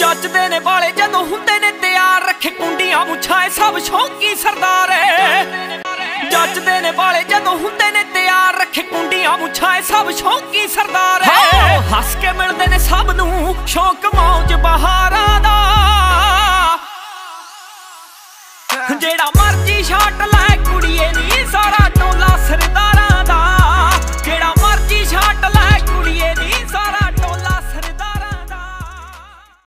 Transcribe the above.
जचदे ने वाले जदों हुंदे ने तैयार रखे कुंडियां मुछां सब शौकी सरदार जचदे ने वाले जदों हुंदे ने तैयार रखे कुंडियां मुछां सब शौकी सरदार हस के मिलदे ने सब नूं शौक मौज बहारां दा जेड़ा मर्जी शाट लै कुड़िए नी सारा